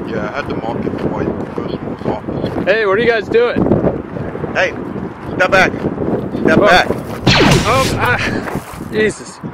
Yeah, I had to mark it the white person was off. Hey, what are you guys doing? Hey, step back. Step back. Oh, Jesus.